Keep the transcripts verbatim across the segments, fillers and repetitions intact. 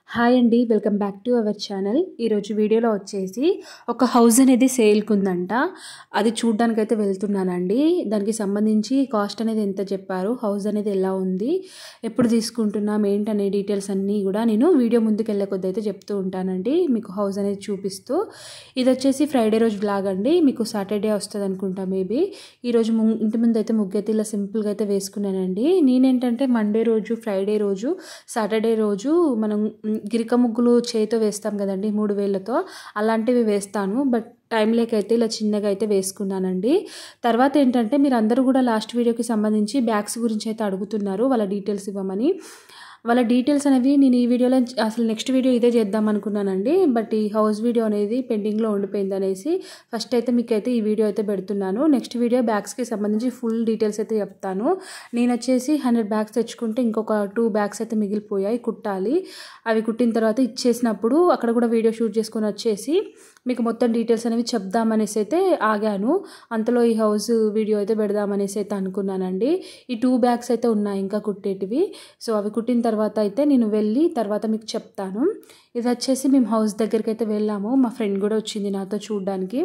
Hi అండి, welcome back to our channel. ఈరోజు వీడియోలో వచ్చేసి ఒక హౌస్ అనేది సేల్కి ఉందంట. అది చూడ్డానికి అయితే వెళ్తున్నానండి. దానికి సంబంధించి కాస్ట్ అనేది ఎంత చెప్పారు, హౌస్ అనేది ఎలా ఉంది, ఎప్పుడు తీసుకుంటున్నాం ఏంటనే డీటెయిల్స్ అన్నీ కూడా నేను వీడియో ముందుకు వెళ్ళే కొద్ది అయితే చెప్తూ ఉంటానండి, మీకు హౌస్ అనేది చూపిస్తూ. ఇది వచ్చేసి ఫ్రైడే రోజు బ్లాగ్ అండి, మీకు సాటర్డే వస్తుంది అనుకుంటా మేబీ. ఈరోజు ఇంటి ముందు అయితే ముగ్గైతే ఇలా సింపుల్గా అయితే వేసుకున్నానండి. నేనేంటంటే మండే రోజు, ఫ్రైడే రోజు, సాటర్డే రోజు మనం గిరిక ముగ్గులు చేతితో వేస్తాం కదండి, మూడు వేళ్ళతో, అలాంటివి వేస్తాను. బట్ టైం లేకైతే ఇలా చిన్నగా అయితే వేసుకున్నానండి. తర్వాత ఏంటంటే మీరు అందరూ కూడా లాస్ట్ వీడియోకి సంబంధించి బ్యాగ్స్ గురించి అయితే అడుగుతున్నారు, వాళ్ళ డీటెయిల్స్ ఇవ్వమని. వాళ్ళ డీటెయిల్స్ అనేవి నేను ఈ వీడియోలో అసలు నెక్స్ట్ వీడియో ఇదే చేద్దాం అనుకున్నానండి. బట్ ఈ హౌస్ వీడియో అనేది పెండింగ్లో ఉండిపోయింది అనేసి ఫస్ట్ అయితే మీకు అయితే ఈ వీడియో అయితే పెడుతున్నాను. నెక్స్ట్ వీడియో బ్యాగ్స్కి సంబంధించి ఫుల్ డీటెయిల్స్ అయితే చెప్తాను. నేను వచ్చేసి హండ్రెడ్ బ్యాగ్స్ తెచ్చుకుంటే ఇంకొక టూ బ్యాగ్స్ అయితే మిగిలిపోయాయి కుట్టాలి. అవి కుట్టిన తర్వాత ఇచ్చేసినప్పుడు అక్కడ కూడా వీడియో షూట్ చేసుకొని వచ్చేసి మీకు మొత్తం డీటెయిల్స్ అనేవి చెప్దామనేసి అయితే ఆగాను. అంతలో ఈ హౌస్ వీడియో అయితే పెడదామనేసి అయితే అనుకున్నానండి. ఈ టూ బ్యాగ్స్ అయితే ఉన్నాయి ఇంకా కుట్టేటివి. సో అవి కుట్టిన తర్వాత అయితే నేను వెళ్ళి తర్వాత మీకు చెప్తాను. ఇది వచ్చేసి మేము హౌస్ దగ్గరికి అయితే వెళ్ళాము. మా ఫ్రెండ్ కూడా వచ్చింది నాతో చూడడానికి.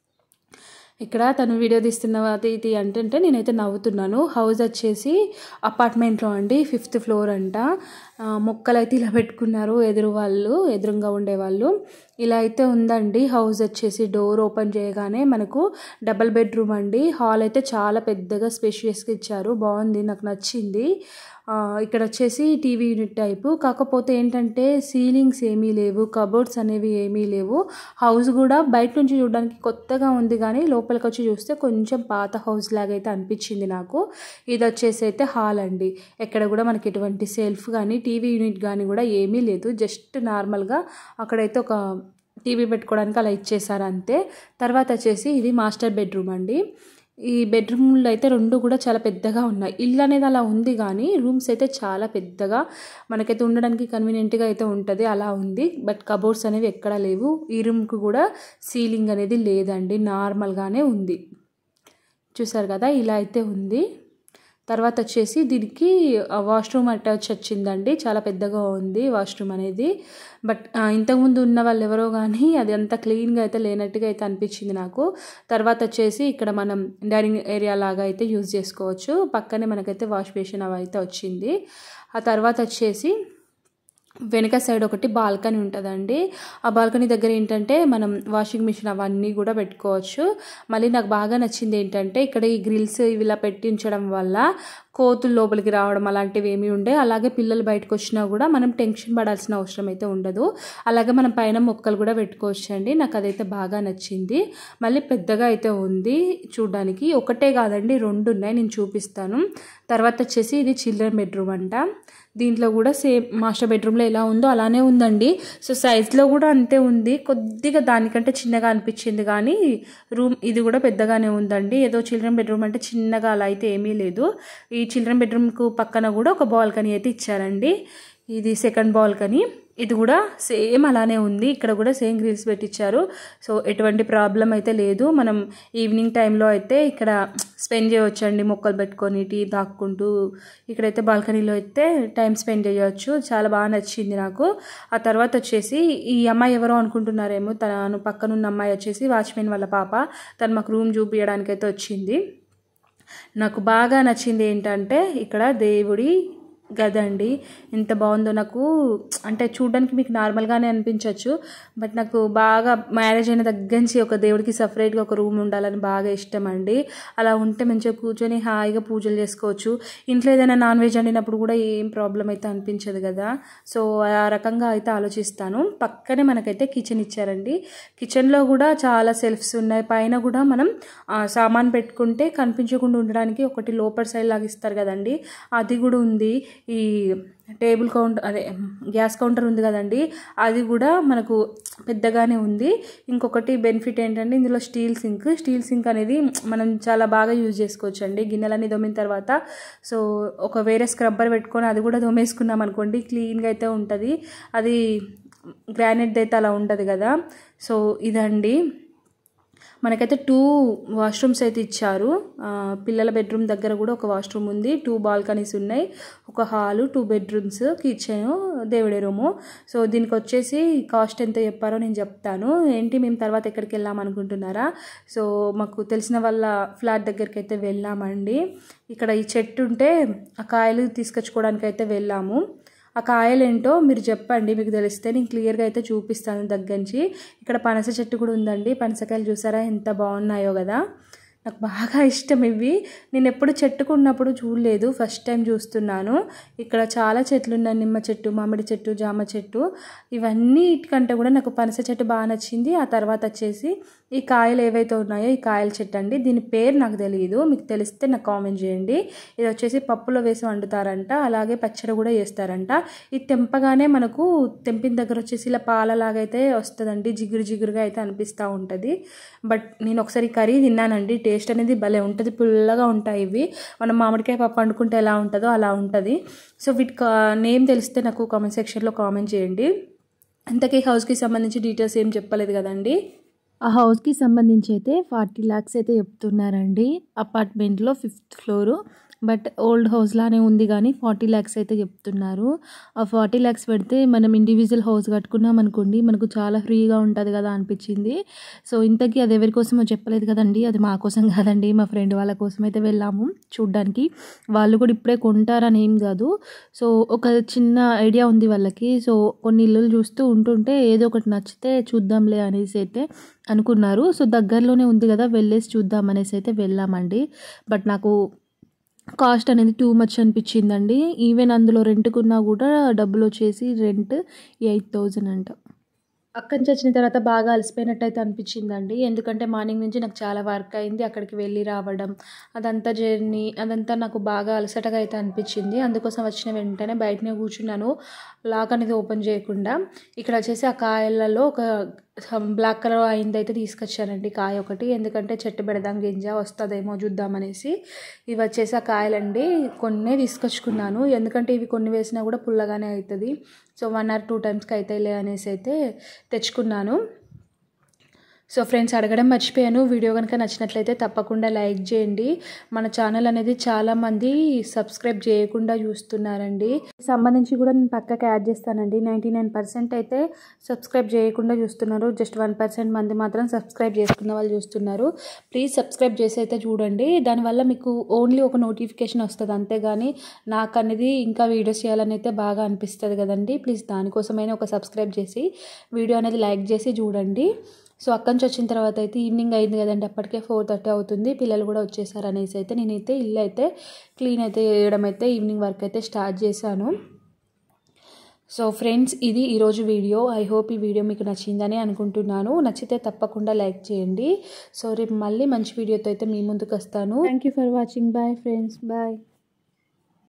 ఇక్కడ తను వీడియో తీస్తున్న అది ఇది అంటే నేనైతే నవ్వుతున్నాను. హౌస్ వచ్చేసి అపార్ట్మెంట్లో అండి, ఫిఫ్త్ ఫ్లోర్ అంట. మొక్కలు అయితే ఇలా పెట్టుకున్నారు ఎదురు వాళ్ళు, ఎదురుగా ఉండేవాళ్ళు. ఇలా అయితే ఉందండి హౌస్ వచ్చేసి. డోర్ ఓపెన్ చేయగానే మనకు డబల్ బెడ్రూమ్ అండి. హాల్ అయితే చాలా పెద్దగా స్పేషియస్గా ఇచ్చారు, బాగుంది, నాకు నచ్చింది. ఇక్కడ వచ్చేసి టీవీ యూనిట్ టైపు. కాకపోతే ఏంటంటే సీలింగ్స్ ఏమీ లేవు, కబోర్డ్స్ అనేవి ఏమీ లేవు. హౌస్ కూడా బయట నుంచి చూడడానికి కొత్తగా ఉంది, కానీ లోపలికి వచ్చి చూస్తే కొంచెం పాత హౌస్ లాగా అయితే అనిపించింది నాకు. ఇది వచ్చేసి అయితే హాల్ అండి. ఎక్కడ కూడా మనకి ఎటువంటి సెల్ఫ్ కానీ టీవీ యూనిట్ కానీ కూడా ఏమీ లేదు. జస్ట్ నార్మల్గా అక్కడైతే ఒక టీవీ పెట్టుకోవడానికి అలా ఇచ్చేసారు అంతే. తర్వాత వచ్చేసి ఇది మాస్టర్ బెడ్రూమ్ అండి. ఈ బెడ్రూమ్లో అయితే రెండు కూడా చాలా పెద్దగా ఉన్నాయి. ఇల్లు అనేది అలా ఉంది కానీ రూమ్స్ అయితే చాలా పెద్దగా మనకైతే ఉండడానికి కన్వీనియంట్గా అయితే ఉంటుంది, అలా ఉంది. బట్ కబోర్డ్స్ అనేవి ఎక్కడా లేవు. ఈ రూమ్కి కూడా సీలింగ్ అనేది లేదండి, నార్మల్గానే ఉంది. చూసారు కదా, ఇలా అయితే ఉంది. తర్వాత వచ్చేసి దీనికి వాష్రూమ్ అటాచ్ వచ్చిందండి, చాలా పెద్దగా ఉంది వాష్రూమ్ అనేది. బట్ ఇంతకుముందు ఉన్న వాళ్ళు ఎవరో కానీ అది అంత క్లీన్గా అయితే లేనట్టుగా అయితే అనిపించింది నాకు. తర్వాత వచ్చేసి ఇక్కడ మనం డైనింగ్ ఏరియా లాగా అయితే యూజ్ చేసుకోవచ్చు. పక్కనే మనకైతే వాష్ బేసిన్ అవి అయితే వచ్చింది. ఆ తర్వాత వచ్చేసి వెనక సైడ్ ఒకటి బాల్కనీ ఉంటుందండి. ఆ బాల్కనీ దగ్గర ఏంటంటే మనం వాషింగ్ మిషన్ అవన్నీ కూడా పెట్టుకోవచ్చు. మళ్ళీ నాకు బాగా నచ్చింది ఏంటంటే ఇక్కడ ఈ గ్రిల్స్ ఇలా పెట్టించడం వల్ల కోతులు లోపలికి రావడం అలాంటివి ఏమీ ఉండే. అలాగే పిల్లలు బయటకు వచ్చినా కూడా మనం టెన్షన్ పడాల్సిన అవసరం అయితే ఉండదు. అలాగే మనం పైన మొక్కలు కూడా పెట్టుకోవచ్చు అండి. నాకు అదైతే బాగా నచ్చింది. మళ్ళీ పెద్దగా అయితే ఉంది చూడడానికి. ఒకటే కాదండి, రెండు ఉన్నాయి, నేను చూపిస్తాను. తర్వాత వచ్చేసి ఇది చిల్డ్రన్ బెడ్రూమ్ అంట. దీంట్లో కూడా సేమ్ మాస్టర్ బెడ్రూమ్లో ఎలా ఉందో అలానే ఉందండి. సో సైజ్లో కూడా అంతే ఉంది, కొద్దిగా దానికంటే చిన్నగా అనిపించింది, కానీ రూమ్ ఇది కూడా పెద్దగానే ఉందండి. ఏదో చిల్డ్రన్ బెడ్రూమ్ అంటే చిన్నగా అలా అయితే ఏమీ లేదు. ఈ చిల్డ్రన్ బెడ్రూమ్కు పక్కన కూడా ఒక బాల్కనీ అయితే ఇచ్చారండి. ఇది సెకండ్ బాల్కనీ. ఇది కూడా సేమ్ అలానే ఉంది. ఇక్కడ కూడా సేమ్ గ్రిల్స్ పెట్టించారు. సో ఎటువంటి ప్రాబ్లం అయితే లేదు. మనం ఈవినింగ్ టైంలో అయితే ఇక్కడ స్పెండ్ చేయవచ్చండి, మొక్కలు పెట్టుకొని టీ తాక్కుంటూ. ఇక్కడైతే బాల్కనీలో అయితే టైం స్పెండ్ చేయవచ్చు. చాలా బాగా నచ్చింది నాకు. ఆ తర్వాత వచ్చేసి ఈ అమ్మాయి ఎవరో అనుకుంటున్నారేమో, తను పక్కనున్న అమ్మాయి వచ్చేసి వాచ్మెన్ వాళ్ళ పాప. తను మాకు రూమ్ చూపించడానికి అయితే వచ్చింది. నాకు బాగా నచ్చింది ఏంటంటే ఇక్కడ దేవుడి గదండి, ఎంత బాగుందో. నాకు అంటే చూడడానికి మీకు నార్మల్గానే అనిపించవచ్చు, బట్ నాకు బాగా మ్యారేజ్ అయిన దగ్గర నుంచి ఒక దేవుడికి సపరేట్గా ఒక రూమ్ ఉండాలని బాగా ఇష్టం అండి. అలా ఉంటే మంచిగా కూర్చొని హాయిగా పూజలు చేసుకోవచ్చు. ఇంట్లో ఏదైనా నాన్ వెజ్ వండినప్పుడు కూడా ఏం ప్రాబ్లం అయితే అనిపించదు కదా. సో ఆ రకంగా అయితే ఆలోచిస్తాను. పక్కనే మనకైతే కిచెన్ ఇచ్చారండి. కిచెన్లో కూడా చాలా సెల్ఫ్స్ ఉన్నాయి. పైన కూడా మనం సామాన్ పెట్టుకుంటే కనిపించకుండా ఉండడానికి ఒకటి లోపర్ సైడ్ లాగా ఇస్తారు కదండి, అది కూడా ఉంది. ఈ టేబుల్ కౌంటర్ అదే గ్యాస్ కౌంటర్ ఉంది కదండి, అది కూడా మనకు పెద్దగానే ఉంది. ఇంకొకటి బెనిఫిట్ ఏంటంటే ఇందులో స్టీల్ సింక్. స్టీల్ సింక్ అనేది మనం చాలా బాగా యూజ్ చేసుకోవచ్చు అండి. గిన్నెలన్నీ దొమ్మిన తర్వాత సో ఒక వేరే స్క్రబ్బర్ పెట్టుకొని అది కూడా దొమ్మేసుకున్నాం అనుకోండి, క్లీన్గా అయితే ఉంటుంది. అది గ్రానైట్ అయితే అలా ఉంటుంది కదా. సో ఇదండి. మనకైతే టూ వాష్రూమ్స్ అయితే ఇచ్చారు. పిల్లల బెడ్రూమ్ దగ్గర కూడా ఒక వాష్రూమ్ ఉంది, టూ బాల్కనీస్ ఉన్నాయి, ఒక హాలు, టూ బెడ్రూమ్స్, కిచెన్, దేవుడి రూము. సో దీనికి వచ్చేసి కాస్ట్ ఎంత చెప్పారో నేను చెప్తాను. ఏంటి మేము తర్వాత ఎక్కడికి వెళ్ళాం అనుకుంటున్నారా? సో మాకు తెలిసిన వాళ్ళ ఫ్లాట్ దగ్గరికి అయితే వెళ్ళామండి. ఇక్కడ ఈ చెట్టు ఉంటే ఆ కాయలు తీసుకొచ్చుకోవడానికి అయితే వెళ్ళాము. ఆ కాయలు ఏంటో మీరు చెప్పండి, మీకు తెలిస్తే నేను క్లియర్గా అయితే చూపిస్తాను దగ్గర నుంచి. ఇక్కడ పనస చెట్టు కూడా ఉందండి. పనసకాయలు చూసారా ఎంత బాగున్నాయో కదా. నాకు బాగా ఇష్టం ఇవి. నేను ఎప్పుడు చెట్టుకున్నప్పుడు చూడలేదు, ఫస్ట్ టైం చూస్తున్నాను. ఇక్కడ చాలా చెట్లు ఉన్నాయి, నిమ్మ చెట్టు, మామిడి చెట్టు, జామ చెట్టు. ఇవన్నీటికంటే కూడా నాకు పనస చెట్టు బాగా నచ్చింది. ఆ తర్వాత వచ్చేసి ఈ కాయలు ఏవైతే ఉన్నాయో ఈ కాయల చెట్టు అండి. దీని పేరు నాకు తెలియదు, మీకు తెలిస్తే నాకు కామెంట్ చేయండి. ఇది వచ్చేసి పప్పులో వేసి వండుతారంట, అలాగే పచ్చడి కూడా చేస్తారంట. ఇది తెంపగానే మనకు తెంపిన దగ్గర వచ్చేసి ఇలా పాలలాగైతే వస్తుందండి, జిగురు జిగురుగా అయితే అనిపిస్తూ ఉంటుంది. బట్ నేను ఒకసారి కర్రీ తిన్నానండి, టేస్ట్ అనేది భలే ఉంటుంది, పుల్లగా ఉంటాయి ఇవి. మనం మామిడికాయ పప్పు వండుకుంటే ఎలా ఉంటుందో అలా ఉంటుంది. సో వీటి నేమ్ తెలిస్తే నాకు కామెంట్ సెక్షన్లో కామెంట్ చేయండి. అంతకీ హౌస్కి సంబంధించి డీటెయిల్స్ ఏం చెప్పలేదు కదండి. ఆ హౌస్కి సంబంధించి అయితే ఫార్టీ ల్యాక్స్ అయితే చెప్తున్నారండి. అపార్ట్మెంట్లో fifth floor, but old house లానే ఉంది కానీ ఫార్టీ ల్యాక్స్ అయితే చెప్తున్నారు. ఆ ఫార్టీ ల్యాక్స్ పెడితే మనం ఇండివిజువల్ హౌస్ కట్టుకున్నాం అనుకోండి, మనకు చాలా ఫ్రీగా ఉంటుంది కదా అనిపించింది. సో ఇంతకీ అది ఎవరి కోసమో చెప్పలేదు కదండి, అది మా కోసం కాదండి, మా ఫ్రెండ్ వాళ్ళ కోసం అయితే వెళ్ళాము చూడ్డానికి. వాళ్ళు కూడా ఇప్పుడే కొంటారని ఏం కాదు, సో ఒక చిన్న ఐడియా ఉంది వాళ్ళకి. సో కొన్ని ఇల్లులు చూస్తూ ఉంటుంటే ఏదో ఒకటి నచ్చితే చూద్దాంలే అనేసి అయితే అనుకున్నారు. సో దగ్గరలోనే ఉంది కదా, వెళ్ళేసి చూద్దాం అనేసి అయితే వెళ్ళామండి. బట్ నాకు కాస్ట్ అనేది టూ మచ్ అనిపించిందండి. ఈవెన్ అందులో రెంట్కున్నా కూడా డబ్బులు వచ్చేసి రెంట్ ఎయిట్ థౌజండ్ అంట. అక్కడి నుంచి వచ్చిన తర్వాత బాగా అలసిపోయినట్టు అయితే అనిపించిందండి. ఎందుకంటే మార్నింగ్ నుంచి నాకు చాలా వర్క్ అయింది, అక్కడికి వెళ్ళి రావడం, అదంతా జర్నీ, అదంతా నాకు బాగా అలసటగా అయితే అనిపించింది. అందుకోసం వచ్చిన వెంటనే బయటనే కూర్చున్నాను, లాక్ అనేది ఓపెన్ చేయకుండా. ఇక్కడ వచ్చేసి ఆ కాయలలో ఒక బ్లాక్ కలర్ అయింది అయితే తీసుకొచ్చానండి కాయ ఒకటి, ఎందుకంటే చెట్టు పెడదాం గింజ వస్తుందేమో చూద్దామనేసి. ఇవి వచ్చేసి ఆ కాయలండి, కొన్నే తీసుకొచ్చుకున్నాను, ఎందుకంటే ఇవి కొన్ని వేసినా కూడా పుల్లగానే అవుతుంది. సో వన్ ఆర్ టూ టైమ్స్కి అవుతాయిలే అనేసి అయితే తెచ్చుకున్నాను. సో ఫ్రెండ్స్ అడగడం మర్చిపోయాను, వీడియో కనుక నచ్చినట్లయితే తప్పకుండా లైక్ చేయండి. మన ఛానల్ అనేది చాలామంది సబ్స్క్రైబ్ చేయకుండా చూస్తున్నారండి. సంబంధించి కూడా నేను పక్కకి యాడ్ చేస్తానండి. నైంటీ నైన్ పర్సెంట్ అయితే సబ్స్క్రైబ్ చేయకుండా చూస్తున్నారు, జస్ట్ వన్ పర్సెంట్ మంది మాత్రం సబ్స్క్రైబ్ చేసుకున్న వాళ్ళు చూస్తున్నారు. ప్లీజ్ సబ్స్క్రైబ్ చేసి అయితే చూడండి, దానివల్ల మీకు ఓన్లీ ఒక నోటిఫికేషన్ వస్తుంది అంతేగాని నాకు అనేది ఇంకా వీడియోస్ చేయాలని అయితే బాగా అనిపిస్తుంది కదండి. ప్లీజ్ దానికోసమైనా ఒక సబ్స్క్రైబ్ చేసి వీడియో అనేది లైక్ చేసి చూడండి. సో అక్కడి నుంచి వచ్చిన తర్వాత అయితే ఈవినింగ్ అయింది కదండి, అప్పటికే ఫోర్ థర్టీ అవుతుంది, పిల్లలు కూడా వచ్చేసారు అనేసి అయితే నేనైతే ఇల్లు అయితే క్లీన్ అయితే చేయడం అయితే ఈవినింగ్ వర్క్ అయితే స్టార్ట్ చేశాను. సో ఫ్రెండ్స్ ఇది ఈరోజు వీడియో. ఐ హోప్ ఈ వీడియో మీకు నచ్చిందని అనుకుంటున్నాను. నచ్చితే తప్పకుండా లైక్ చేయండి. సో రేపు మళ్ళీ మంచి వీడియోతో అయితే మీ ముందుకు వస్తాను. Thank you for watching. Bye friends, bye.